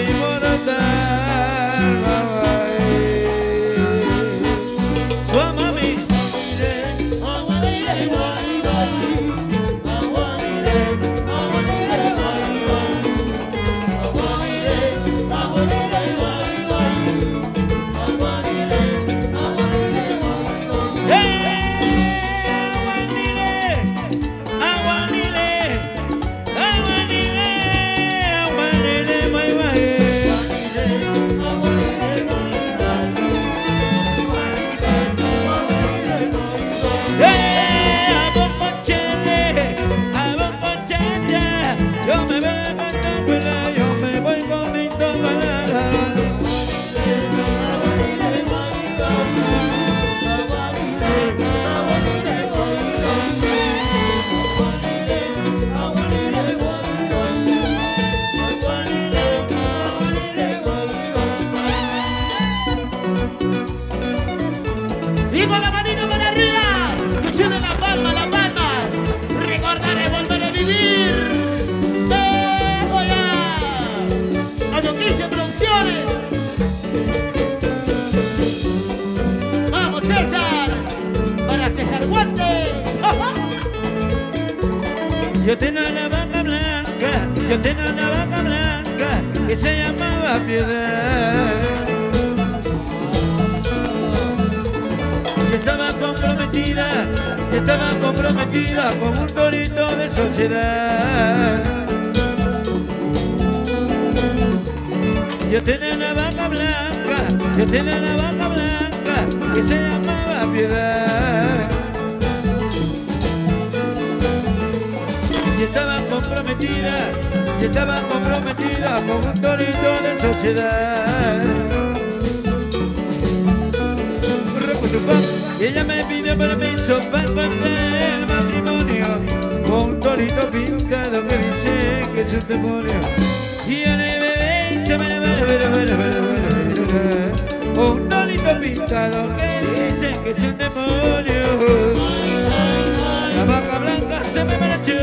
Y con la manita para arriba, que suene la palma, la palma. Recordaré volver a vivir. ¡Dejo ya! A Noticias Producciones. ¡Vamos, César! Para César Guante. Yo tenía una vaca blanca, yo tenía una vaca blanca que se llamaba Piedad. Estaba comprometida con un torito de sociedad. Yo tenía una vaca blanca, yo tenía una vaca blanca que se llamaba Piedad. Y estaba comprometida con un torito de sociedad. Y ella me pidió permiso para contraer el matrimonio con un torito pintado que dice que es un demonio. Y yo le dije, con un torito pintado que dice que es un demonio. La vaca blanca se me marchó,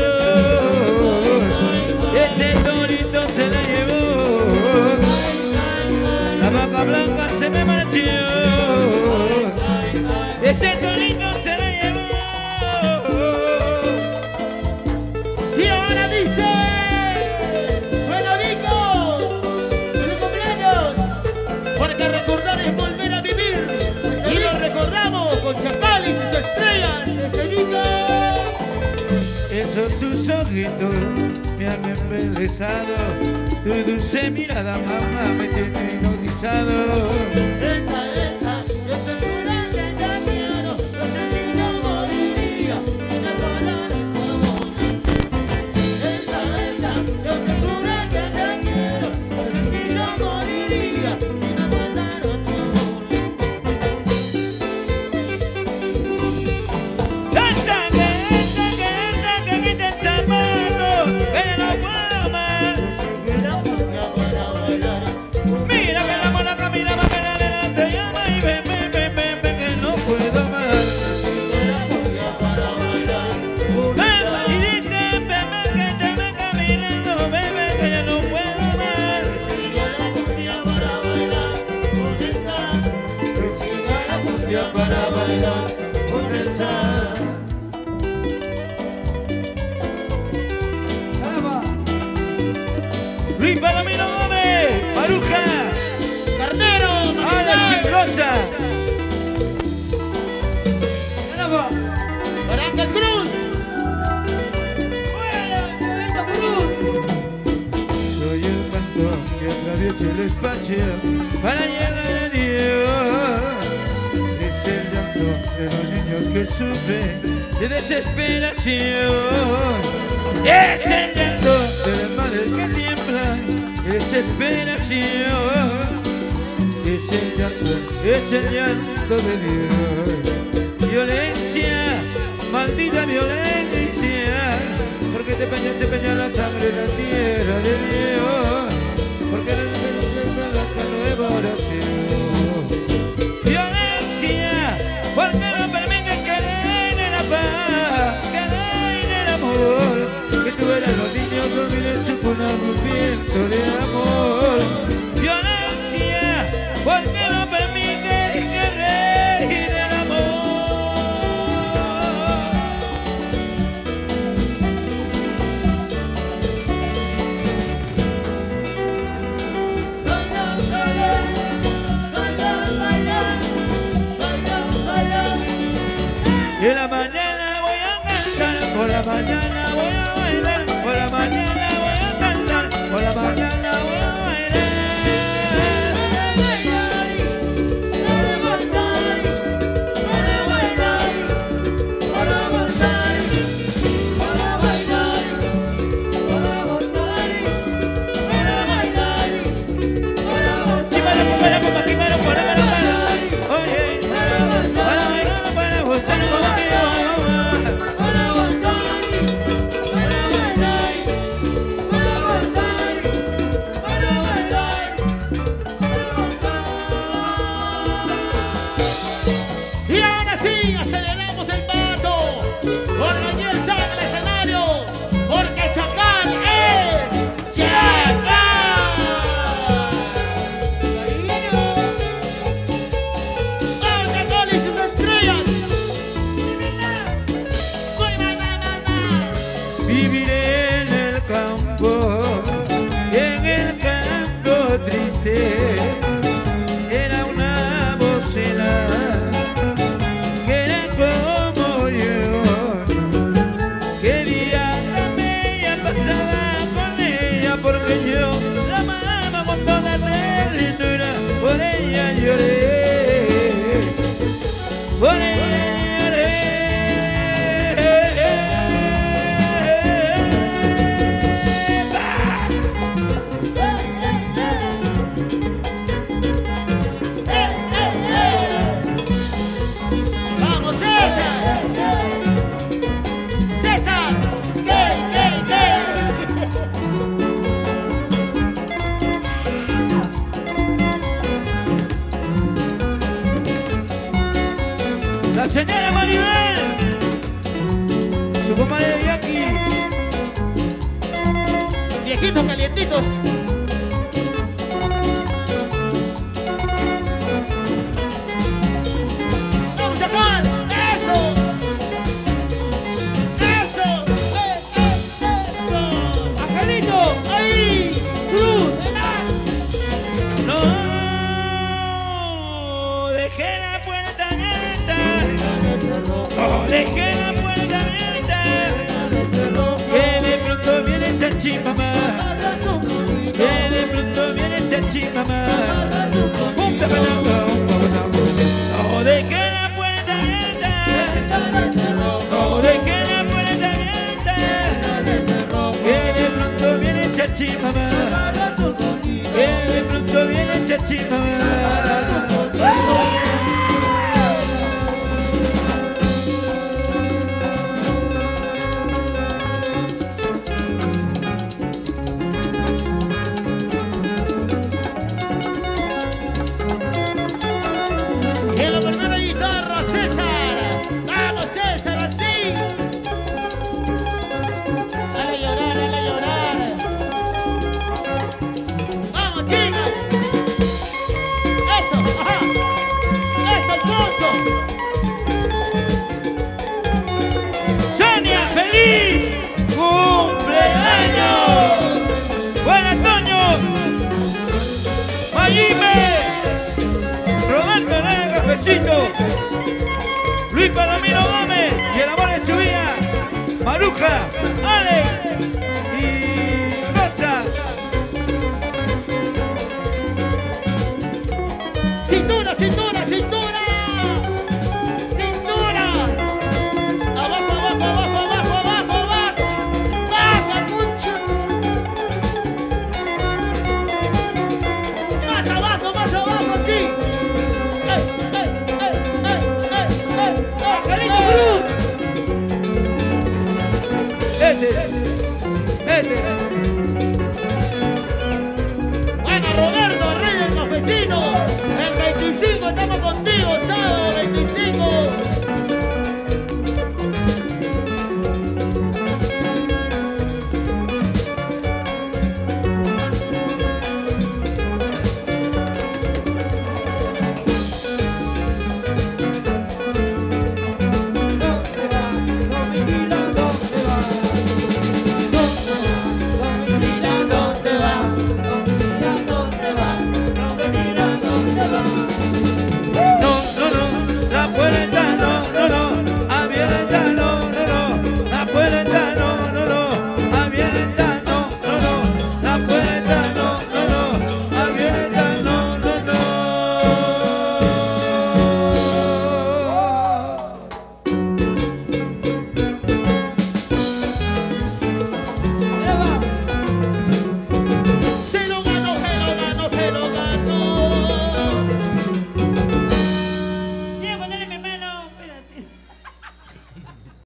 ese torito se la llevó. La vaca blanca se me marchó, ese torito se la llevó. Y ahora dice: bueno, Nico, feliz cumpleaños, porque recordar es volver a vivir. Y lo recordamos con Chacal y sus estrellas de Sevilla. Esos tus ojitos me han embelezado, tu dulce mirada, mamá, me tiene hipnotizado. Elsa, Elsa, yo te juro que te quiero, yo te digo moriría, y me volaré tu amor. Elsa, Elsa, yo te juro que te quiero, yo te digo moriría, y me volaré tu amor. ¡Esta que quita el zapato, que no puedo más! Mira que la mona caminaba que la adelante llama y ven, que no puedo más. Y dice, bebé, que te ven caminando, bebé, que ya no puedo más. Que siga la cumbia para bailar con Elsa. Luis Palomino Gómez, Maruja, Carnero, Alex y Rosa. para Ángel Cruz. Soy el cantor que atraviesa el espacio para llegar a Dios. Es el llanto de los niños que sufren de desesperación. Es el llanto de las madres que tiemblan de desesperación. Es el llanto de Dios. Violencia, maldita violencia, porque se peña la sangre en la tierra de Dios, porque no la nueva oración. Violencia, porque no permite que reine la paz, que reine el amor, que tú eras los niños olviden su cuna un viento de amor. Y en la mañana voy a cantar, por la mañana voy a bailar, por la mañana voy a cantar, por la mañana voy a bailar. Viviré en el campo, en el campo triste. Era una bocina que era como yo. Que día también ya pasaba con ella, porque yo la amaba con toda ternura. Por ella lloré, por ella lloré. La señora Maribel, su comadre de aquí, Viejitos calientitos. ¡Vamos a sacar! ¡Eso! ¡Eso! ¡Eso! ¡Angelito! ¡Ahí! ¡Cruz! no dejé la puerta abierta, no dejé la puerta abierta, que de pronto viene esta chimamá, que de pronto viene esta chimamá. No dejé la puerta abierta, no dejé la puerta abierta, que de pronto viene esta chimamá, que de pronto viene esta chimamá. Luis Palomino Gómez y el amor de su vida, Maruja.